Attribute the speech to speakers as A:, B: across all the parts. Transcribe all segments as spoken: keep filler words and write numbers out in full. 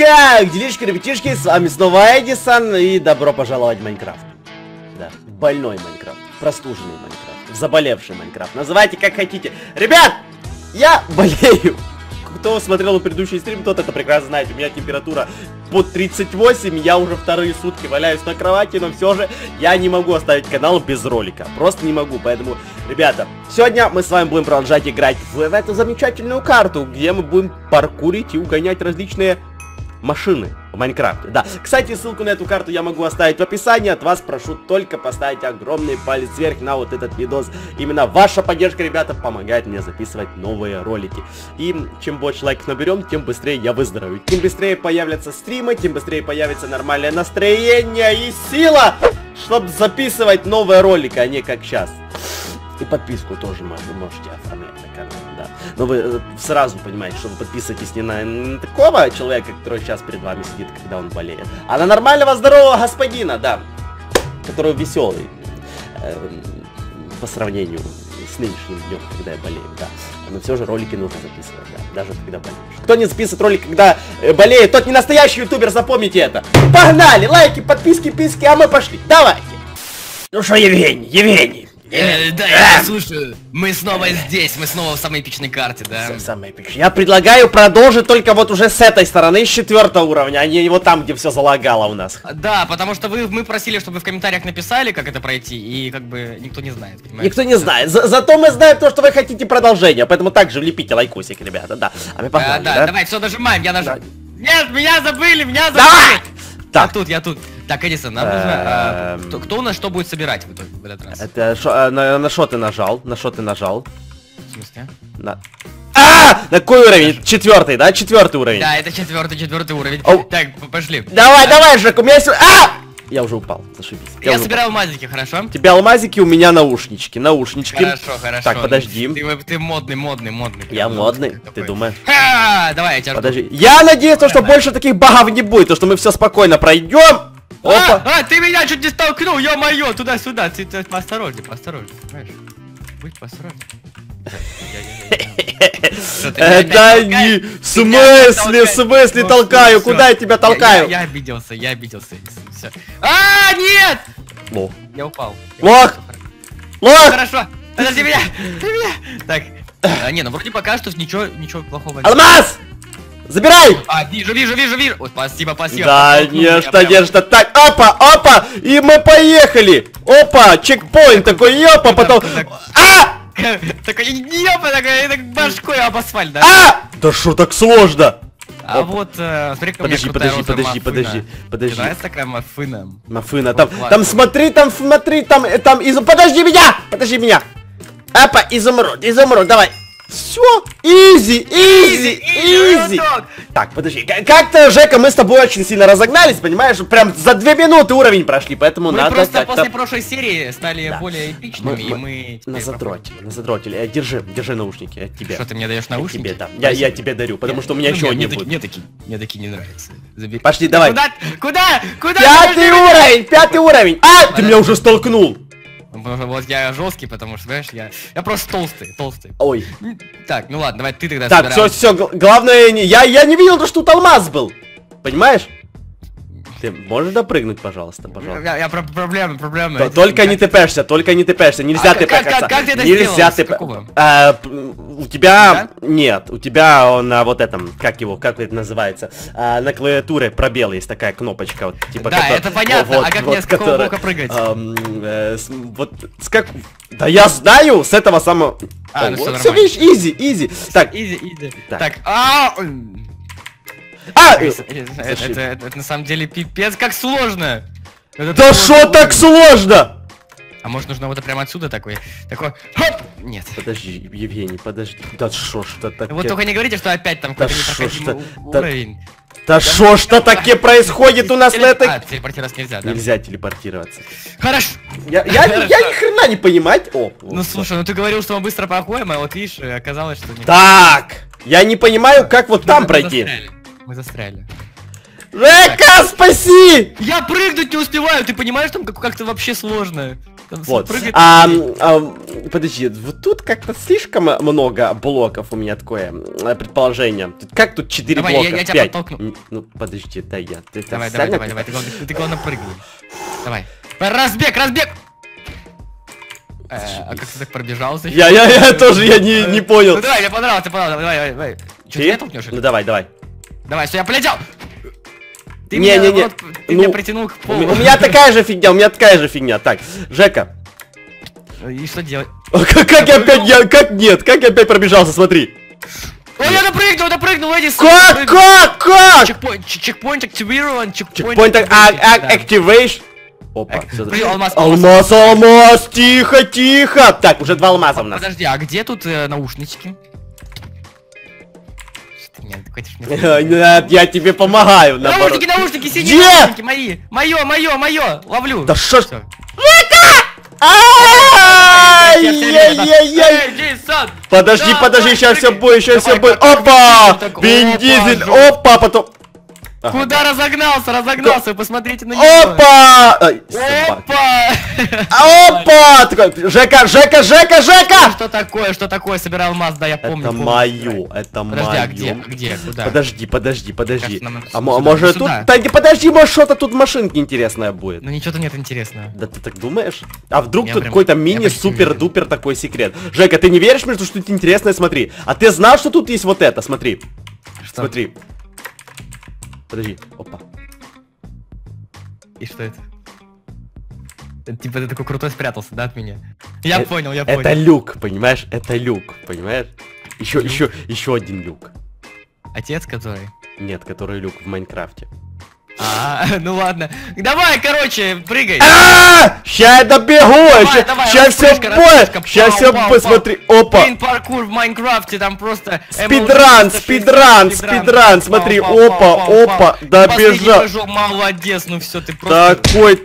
A: как? Делишки, ребятишки, с вами снова Эдисон, и добро пожаловать в Майнкрафт. Да, больной Майнкрафт, простуженный Майнкрафт, заболевший Майнкрафт, называйте как хотите. Ребят, я болею. Кто смотрел предыдущий стрим, тот это прекрасно знает. У меня температура под тридцать восемь, я уже вторые сутки валяюсь на кровати, но все же я не могу оставить канал без ролика. Просто не могу, поэтому, ребята, сегодня мы с вами будем продолжать играть в, в эту замечательную карту, где мы будем паркурить и угонять различные машины в Майнкрафте. Да, кстати, ссылку на эту карту я могу оставить в описании. От вас прошу только поставить огромный палец вверх на вот этот видос. Именно ваша поддержка, ребята, помогает мне записывать новые ролики. И чем больше лайков наберем, тем быстрее я выздоровею. Тем быстрее появятся стримы, тем быстрее появится нормальное настроение и сила, чтобы записывать новые ролики, а не как сейчас. И подписку тоже вы можете оформлять на канал, да. Но вы э, сразу понимаете, что вы подписываетесь не на, на такого человека, который сейчас перед вами сидит, когда он болеет, а на нормального здорового господина, да, который веселый э, по сравнению с нынешним днем, когда я болею, да. Но все же ролики нужно записывать, да, даже когда болеешь. Кто не записывает ролик, когда э, болеет, тот не настоящий ютубер, запомните это. Погнали, лайки, подписки, писки, а мы пошли, давайте. Ну что, Евгений, Евгений.
B: Э, да, я слушаю. Мы снова здесь, мы снова в самой эпичной карте, да?
A: Самая эпичная. Я предлагаю продолжить только вот уже с этой стороны, с четвертого уровня, а не вот там, где все залагало у нас.
B: Да, потому что вы, мы просили, чтобы вы в комментариях написали, как это пройти, и как бы никто не знает, понимаете?
A: Никто не знает. За зато мы знаем то, что вы хотите продолжение, поэтому также влепите лайкусик, ребята, да. А мы погнали,
B: а, да,
A: да?
B: Давай, все, нажимаем, я нажал.
A: Да.
B: Нет, меня забыли, меня забыли!
A: Давай! Так.
B: Я тут, я тут. Так, Эдисон, нам нужно... А, кто, кто у нас что будет собирать в, итоге, в этот раз?
A: Это шо, а, на, на что ты нажал? На что ты нажал?
B: В смысле?
A: На... А! На какой уровень? Четвертый, да? Четвертый уровень.
B: Да, это четвертый, четвертый уровень.
A: Оу.
B: Так, пошли.
A: Давай, давай, Жек, у меня есть... А! Я уже упал, зашибись.
B: Я, я собираю алмазики, хорошо?
A: У тебя алмазики, у меня наушнички, наушнички.
B: Хорошо, хорошо.
A: Так, подожди.
B: Ты, ты модный, модный, модный.
A: Я модный,
B: такой.
A: ты думаешь?
B: Ха! Давай, я тебя
A: Подожди. Я надеюсь, то, что больше таких багов не будет, то, что мы все спокойно пройдем. Опа!
B: А, а, ты меня чуть не столкнул, ё-моё, туда-сюда, ты, ты поосторожней, поосторожней, понимаешь? Будь поосторожней.
A: Да не, в смысле, в смысле толкаю, куда я тебя толкаю?
B: Я обиделся, я обиделся, все. А, нет!
A: Лох.
B: Я упал.
A: Лох! Лох!
B: Хорошо, подожди меня, меня. Так, не, ну вроде пока что ничего, ничего плохого нет.
A: Алмаз! Забирай!
B: А, вижу, вижу, вижу, вижу. Ой, спасибо, спасибо.
A: Да, нечто, нечто. Так, опа, опа! И мы поехали! Опа, чекпоинт такой, опа, потом... А!
B: Такой, ёпа, такой, так башкой об асфальт, да?
A: А! Да что так сложно?
B: А вот, смотри, как у меня
A: Подожди,
B: крутая
A: подожди, подожди,
B: розовая
A: подожди,
B: мафына.
A: подожди.
B: Тебе нравится такая мафына?
A: Мафына, там,
B: Вот,
A: там смотри, там смотри, там, э, там, изум... Подожди меня! Подожди меня! Опа, изумруд, изумруд, давай! Все, изи, изи, изи. Так, подожди, как-то, Жека, мы с тобой очень сильно разогнались, понимаешь? Прям за две минуты уровень прошли, поэтому
B: мы
A: надо
B: просто после прошлой серии стали
A: да.
B: более эпичными,
A: мы, мы
B: и мы...
A: На задротили, на задротили. Э, держи, держи наушники, от тебя.
B: Что, ты мне даешь наушники?
A: Тебе, да. Я, я тебе дарю, потому
B: Нет,
A: что у меня
B: ну,
A: еще
B: мне,
A: не будет.
B: Мне такие, мне такие не нравятся. Забери.
A: Пошли, давай.
B: Куда? Куда? Куда?
A: Пятый уровень, пятый уровень. А, ты меня уже столкнул.
B: Вот я жесткий, потому что, знаешь, я, я просто толстый, толстый.
A: Ой.
B: Так, ну ладно, давай ты тогда
A: Так, все, все, главное, не, я, я не видел, что тут алмаз был. Понимаешь? Ты можешь допрыгнуть, пожалуйста, пожалуйста.
B: Я, я про проблемы, проблемы.
A: То, только не тпшься, только не тпшься, нельзя
B: а
A: тпшься.
B: Как, как, как ты это
A: нельзя
B: сделал?
A: тп... а, у тебя... Да? Нет, у тебя на вот этом, как его, как это называется, а, на клавиатуре пробел есть такая кнопочка, вот, типа...
B: Да,
A: который...
B: это понятно,
A: вот,
B: а как
A: вот,
B: мне с какого
A: которая...
B: бока прыгать?
A: А, э, с, вот, с как... Да я знаю, с этого самого...
B: А,
A: О,
B: ну
A: вот,
B: все,
A: все, видишь, изи, изи. Так,
B: изи, изи.
A: Так.
B: Так, а...
A: А!
B: Это, это, это, это, это на самом деле пипец как сложно. Это
A: да шо так сложно?
B: А может нужно вот прямо отсюда такой, такой, хоп! Нет.
A: Подожди, Евгений, подожди. Да шо ж это такое?
B: Вот только не говорите, что опять там
A: да
B: какой-то непроходимый
A: да,
B: уровень.
A: Да шо ж то таки происходит у нас на этой...
B: А, телепортироваться нельзя, да?
A: Нельзя телепортироваться.
B: Хорошо.
A: Я, я, я ни хрена не понимать. О,
B: ну
A: вот,
B: слушай, ну ты говорил, что мы быстро проходим, а вот видишь, оказалось, что не...
A: Так! Я не понимаю, как вот там пройти.
B: Мы застряли.
A: Жека, спаси!
B: Я прыгнуть не успеваю, ты понимаешь, там как- как-то вообще сложно. Там
A: Вот.
B: прыгает
A: А,
B: людей.
A: а, подожди, вот тут как-то слишком много блоков у меня такое э, предположение. Тут, как тут четыре
B: Давай,
A: блока?
B: я- я тебя
A: пять.
B: подтолкну.
A: М, Ну, подожди, дай я. Ты,
B: Давай,
A: ты
B: давай,
A: сами-
B: давай, давай, ты главное, ты главное прыгай. Давай. Разбег, разбег! Э, а как ты так пробежался?
A: Я, я, я тоже, я не, не понял.
B: Ну давай, мне понравилось, мне понравилось, давай, давай, давай. Че, ты
A: Ты?
B: меня толкнешь?
A: Ну давай, давай.
B: Давай, все, я полетел! Ты
A: Не,
B: меня,
A: не, не.
B: наоборот, ты
A: Ну,
B: меня притянул к
A: У,
B: полу.
A: ме- у меня такая же фигня, у меня такая же фигня. Так, Жека.
B: И что делать?
A: Как, как я опять, я, как нет, как я опять пробежался, смотри.
B: Ой, я допрыгнул, допрыгнул, Эдисон!
A: Как,
B: допрыгнул.
A: как, как?
B: Чекпоинт, чек- чекпоинт активирован, чекпоинт
A: Чекпоинт а- а-
B: активирован.
A: activation. Опа,
B: Ак-
A: всё,
B: Блин, алмаз,
A: алмаз, алмаз, тихо, тихо. Так, уже два алмаза у нас.
B: Подожди, а где тут э, наушнички? Что ты меня хочешь мне-
A: Нет, я тебе помогаю, наоборот.
B: Наушники, наушники, сиди,
A: Где?
B: наушники мои! Мое, мое, мое! Ловлю!
A: Да шо ж...
B: Всё.
A: Ай-яй-яй-яй.
B: Эй, Джейсон!
A: Подожди,
B: Давай,
A: подожди, сейчас все
B: прыгай.
A: будет, сейчас все
B: Давай,
A: будет.
B: как
A: Опа!
B: Вин Дизель, так,
A: Вин
B: опа,
A: Дизель,
B: жёстко.
A: опа, потом... Ага.
B: Куда разогнался, разогнался, посмотрите на него!
A: Опа! Ай, собака.
B: Опа!
A: Опа! Такой, Жека, Жека, Жека, Жека!
B: Что такое, что такое? Собирал алмаз, да, я помню.
A: Это
B: помню.
A: мое, это
B: Подожди, а где,
A: мое.
B: где, куда?
A: Подожди, подожди, подожди.
B: Кажется, нам
A: А
B: сюда,
A: мо- может тут...
B: сюда.
A: Да не подожди, может что-то тут машинки интересное будет.
B: Ну ничего-то нет интересного.
A: Да ты так думаешь? А вдруг
B: Я
A: тут
B: прям-
A: какой-то
B: я почти
A: мини-супер-дупер такой секрет? Жека, ты не веришь мне, что что-то интересное? Смотри. А ты знал, что тут есть вот это? Смотри.
B: Что?
A: Смотри. Подожди. Опа.
B: И что это? Это, типа ты такой крутой спрятался, да, от меня? Я
A: Э-
B: понял, я понял.
A: Это люк, понимаешь? Это люк, понимаешь? Еще, еще, еще один люк.
B: Отец, который?
A: Нет, который люк в Майнкрафте.
B: А, ну ладно. Давай, короче, прыгай.
A: Ща я добегу!
B: Давай, давай,
A: Ща все
B: распрыжка,
A: будет!
B: распрыжка.
A: Ща
B: Пау,
A: все
B: пау,
A: будет,
B: пау.
A: смотри! Опа!
B: Блин, паркур в Майнкрафте, там просто...
A: Спидран,
B: эм эл
A: спидран,
B: шестьдесят,
A: спидран, смотри,
B: Пау, пау,
A: опа,
B: пау, пау,
A: опа,
B: пау.
A: добежал.
B: Последний прыжок, молодец, ну все, ты просто...
A: Такой...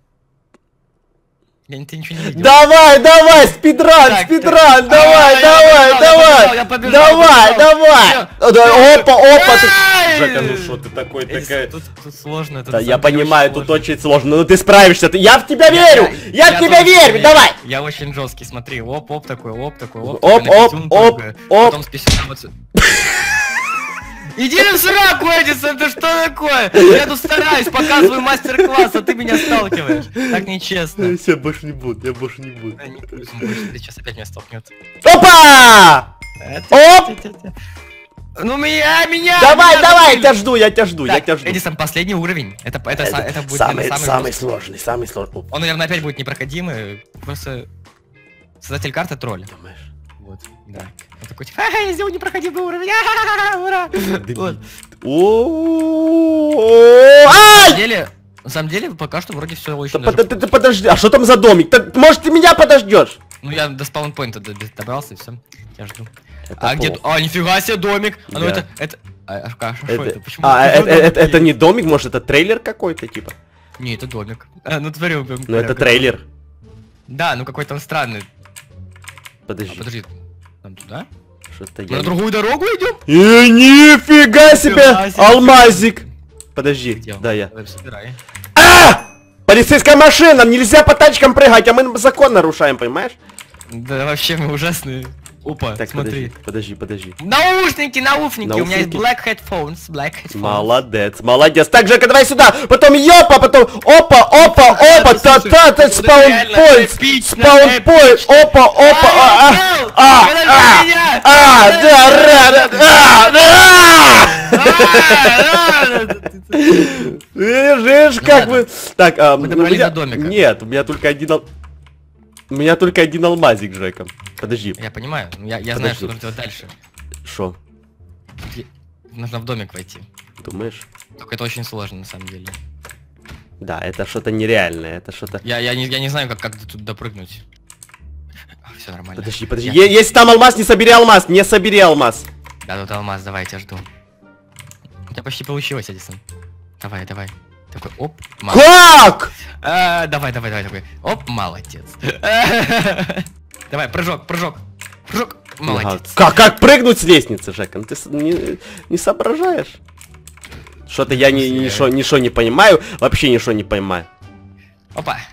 B: Я ты ничего не видел.
A: Давай, давай, спидран,
B: Так,
A: спидран,
B: так.
A: давай,
B: А,
A: давай,
B: я
A: давай,
B: побежал, я побежал,
A: давай,
B: я побежал.
A: давай.
B: Всё.
A: О, да, Опа, опа, ты...
B: Ай!
A: Жека, ну что ты такой,
B: Эдисон,
A: такая...
B: Тут, тут сложно, тут
A: Да,
B: на
A: я
B: самом деле
A: понимаю,
B: очень
A: тут
B: сложно.
A: очень сложно, но ты справишься, ты... я в тебя верю, я в тебя
B: тоже
A: верю,
B: верю.
A: давай.
B: Я очень жесткий, смотри, оп, оп, такой, оп, такой, оп,
A: Оп,
B: такой, на
A: оп,
B: писюн
A: оп,
B: прыгаю,
A: оп.
B: потом с писюна вот сюда. Иди в сраку, Эдисон, ты что такое? Я тут стараюсь, показываю мастер-класс, а ты меня сталкиваешь. Так нечестно.
A: Все, больше не буду, я больше не буду.
B: Да, не плюс, он больше, ты сейчас опять меня столкнет.
A: Опа! Оп!
B: Ну меня, меня!
A: Давай,
B: меня
A: давай, я
B: закрыли.
A: тебя жду, я тебя жду, я
B: Так,
A: тебя жду.
B: Эдисон, последний уровень. Это, это, са- это будет,
A: самый,
B: наверное, самый
A: самый
B: жесткий.
A: сложный, самый сложный.
B: Он, наверное, опять будет непроходимый. Просто создатель карты тролль.
A: Думаешь?
B: Вот, да. Он такой, типа, ха-ха, я сделал непроходимый уровень, ха-ха-ха, ура! Вот.
A: О,
B: На
A: ай!
B: самом деле, на самом деле, пока что вроде все очень
A: Да
B: даже...
A: под- ты- ты Подожди, а что там за домик? Та- Может, ты меня подождешь?
B: Ну, я до спаунпоинта д- д- добрался, и все. Я жду.
A: Это
B: А где...
A: плохо.
B: А, нифига себе домик! А ну
A: Да.
B: это... это... А, а, а что
A: Это-
B: это? Почему?
A: А,
B: Почему
A: э- э- это
B: домик
A: это
B: есть?
A: не домик, может, это трейлер какой-то, типа?
B: Не, это домик. А, ну, смотри, прям-
A: Ну, это
B: прям-
A: трейлер.
B: Да, ну какой-то он странный. А,
A: Подожди,
B: подожди. Там туда?
A: что-то
B: Мы
A: я...
B: на
A: не-
B: другую дорогу идем?
A: Э, Нифига себе!
B: Нифига себе.
A: Алмазик! Подожди,
B: Где он?
A: да я.
B: Давай, собирай.
A: А! Полицейская машина! Нельзя по тачкам прыгать, а мы закон нарушаем, понимаешь?
B: Да вообще мы ужасные. Опа,
A: Так,
B: смотри.
A: подожди, подожди, подожди.
B: Наушники, наушники, у меня есть
A: Наушники?
B: black headphones, black headphones.
A: Молодец, молодец. Так, Жека, давай сюда. Потом ёпа, потом опа, опа, опа,
B: это,
A: та
B: слушай,
A: та та
B: вот это
A: спаун
B: реально
A: поинт,
B: эпично,
A: спаун поинт,
B: эпично.
A: опа, опа, а, а, а,
B: Подожди
A: а,
B: меня!
A: а, да, ра, да, а, да. Видишь, как вы... Так, а,
B: Мы
A: у
B: добрались
A: меня-
B: до домика.
A: Нет, у меня только один... ал- У меня только один алмазик, Жека. Подожди,
B: Я понимаю, ну, я, я знаю,
A: Подожди.
B: что нужно делать дальше.
A: шо,
B: Е- Нужно в домик войти.
A: думаешь?
B: Только это очень сложно на самом деле.
A: Да, это что-то нереальное, это что-то...
B: Я, я, не, я не знаю, как, как тут допрыгнуть. Все нормально.
A: Подожди, подожди.
B: Я-
A: Е- Если там алмаз, не собери алмаз, не собери алмаз.
B: Да, тут алмаз, давай, я тебя жду. У тебя почти получилось, Эдисон. Давай, давай. Такой, оп, молодец.
A: Как?
B: А, давай, давай, давай, такой. Оп, молодец. Давай, прыжок, прыжок. Прыжок, молодец.
A: Как, как прыгнуть с лестницы, Жека? Ну ты с- не, не соображаешь? Что-то я ни,
B: Я-
A: ничего, ничего не понимаю, вообще ничего не понимаю.
B: Опа.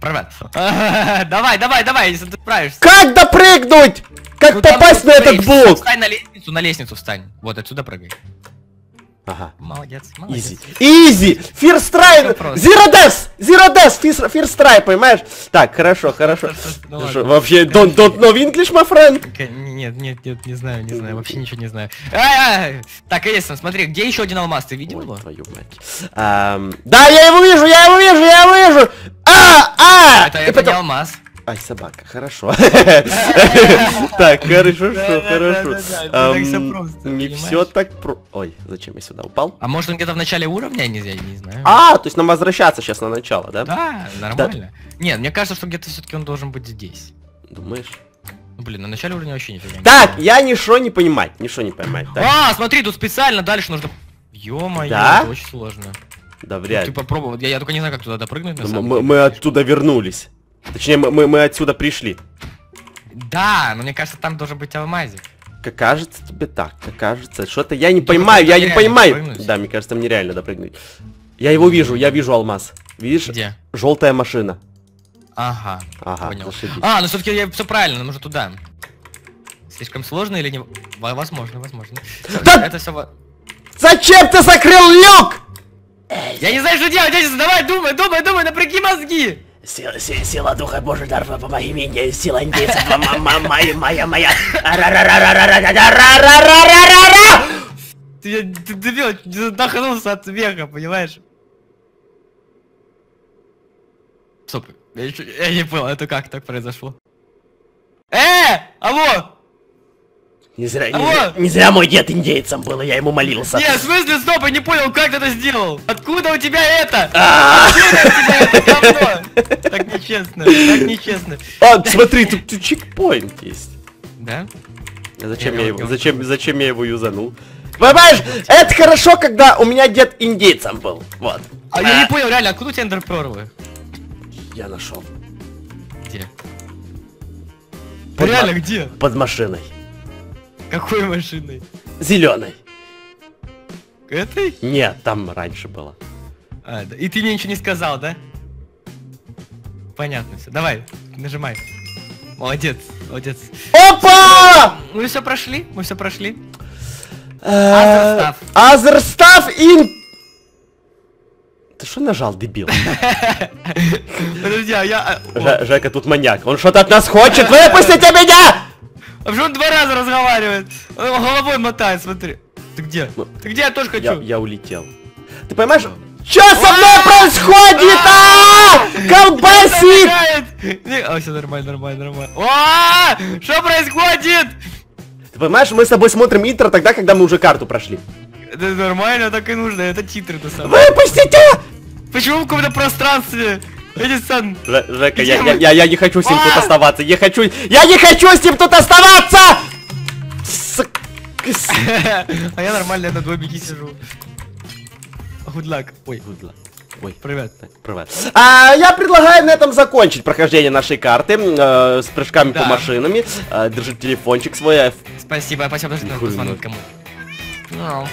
B: прорвать. Давай, давай, давай, если ты справишься.
A: Как допрыгнуть? Как
B: Ну, там
A: попасть на
B: смотри,
A: этот блок?
B: Встань на лестницу, на лестницу встань. Вот отсюда прыгай.
A: Ага.
B: Молодец, молодец.
A: Изи. Изи! First try!
B: Всё просто.
A: Zero death! Zero death! First, first try, понимаешь? Так, хорошо, хорошо.
B: Ну
A: Ты
B: ладно.
A: что, вообще, don't, don't know English, my friend?
B: Ка- Нет, нет, нет, не знаю, не знаю, вообще ничего не знаю. А-а-а! Так, Эдисон, смотри, где еще один алмаз? Ты видел
A: Ой,
B: его?
A: твою мать. Ам, да, я его вижу, я его вижу, я его вижу! А! А!
B: Это,
A: И
B: это
A: потом-
B: не алмаз.
A: Ай, собака, хорошо. Так, хорошо,
B: Да,
A: хорошо.
B: да, да, да, не так всё просто,
A: Не
B: понимаешь?
A: все так про... Ой, зачем я сюда упал?
B: А может он где-то в начале уровня, я не, я не знаю.
A: А, то есть нам возвращаться сейчас на начало, да?
B: Да, нормально. Нет, мне кажется, что где-то все-таки он должен быть здесь.
A: Думаешь?
B: Ну, блин, на начале уровня вообще нифига не
A: Так, я ничего не понимать, ничего не понимать. Так,
B: А, смотри, тут специально дальше нужно... Ё-моё,
A: Да?
B: это очень сложно.
A: да
B: Ты
A: вряд ли.
B: попробуй, вот я, я только не знаю, как туда допрыгнуть, на
A: Мы,
B: самом
A: мы-
B: деле.
A: мы оттуда вернулись. Точнее, мы, мы, мы отсюда пришли.
B: Да, но мне кажется, там должен быть алмазик.
A: Как кажется тебе так, как кажется. Что-то я не
B: Думаю,
A: понимаю,
B: там
A: я не
B: нереально
A: понимаю.
B: допрыгнуть.
A: Да, мне кажется, там нереально допрыгнуть. Я его вижу, я вижу алмаз. Видишь?
B: Где?
A: Желтая машина.
B: Ага,
A: Ага,
B: понял.
A: зашибись.
B: А, ну все-таки я все правильно, нам нужно туда. Слишком сложно или не... Во- Возможно, возможно. Всё,
A: Да!
B: Это все...
A: Зачем ты закрыл люк?
B: Я не знаю, что делать, Эдисон, давай, думай, думай, думай, напряги мозги!
A: Сила, сила, сила духа Божий дар, помоги мне, сила индейцев, моя, моя, моя.
B: Ты, ты, дебил, задохнулся от смеха, понимаешь? Стоп, я, ещё- я не понял, это как так произошло? Э, алло!
A: Не зря, не
B: Алло!
A: зря, не зря мой дед индейцем был, и я ему молился.
B: Нет, в смысле, стоп, я не понял, как ты это сделал? Откуда у тебя это?
A: А!
B: Откуда у тебя это говно? Так нечестно, так нечестно.
A: А, смотри, тут, тут чекпоинт есть.
B: Да?
A: А Зачем
B: Я
A: я
B: его-
A: его, зачем, зачем я его юзанул? Понимаешь, это хорошо, когда у меня дед индейцем был. Вот.
B: А я не понял, реально, откуда у тебя эндерперлы?
A: Я нашел.
B: Где?
A: Под
B: Реально,
A: ма-
B: где?
A: Под машиной.
B: Какой машиной?
A: Зеленой.
B: Этой?
A: Нет, там раньше было.
B: А, да. И ты мне ничего не сказал, да? Понятно все. Давай, нажимай. Молодец, молодец.
A: Опа!
B: Мы все прошли, мы все прошли.
A: Other
B: stuff.
A: Other stuff in... Ты что нажал, дебил?
B: Подожди, а я... а, о.
A: Ж- Жека тут маньяк. Он что-то от нас хочет. Выпустите меня!
B: А почему он два раза разговаривает? Он головой мотает, смотри. Ты где?
A: Ну,
B: Ты где? Я тоже
A: Я,
B: хочу.
A: я улетел. Ты понимаешь? Что со мной происходит? А! Колбасит!
B: Не, а, все нормально, нормально, нормально. О, что происходит?
A: Ты понимаешь, мы с тобой смотрим интро тогда, когда мы уже карту прошли.
B: Это нормально, так и нужно, это титры на самом деле.
A: Выпустите!
B: Почему в каком-то пространстве? Эдисон,
A: Ж- Жека,
B: Где
A: я,
B: мы?
A: я, я, я не хочу с ним тут
B: А!
A: оставаться. Я хочу... Я не хочу с ним тут оставаться! С- с-
B: а я нормально на домике сижу. Good luck. Ой,
A: Ой,
B: привет.
A: привет. А, я предлагаю на этом закончить прохождение нашей карты э, с прыжками
B: Да.
A: по машинами. Э, держи телефончик свой. э,
B: Спасибо, спасибо, подожди, надо
A: Хуй
B: позвонить
A: знает.
B: кому.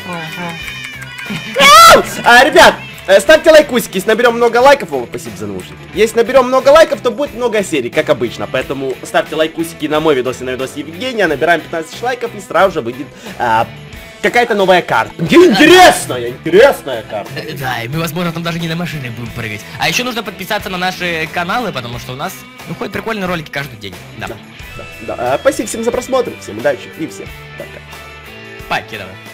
A: А, ребят, э, ставьте лайкусики, если наберем много лайков, о, спасибо за наушники. Если наберем много лайков, то будет много серий, как обычно. Поэтому ставьте лайкусики на мой видос и на видос Евгения. Набираем пятнадцать тысяч лайков и сразу же выйдет а, какая-то новая карта. Интересная, интересная карта.
B: Э, Да, и мы, возможно, там даже не на машине будем прыгать. А еще нужно подписаться на наши каналы, потому что у нас выходят прикольные ролики каждый день. Да.
A: Да, да. А, спасибо всем за просмотр, всем удачи и всем пока.
B: Паки давай.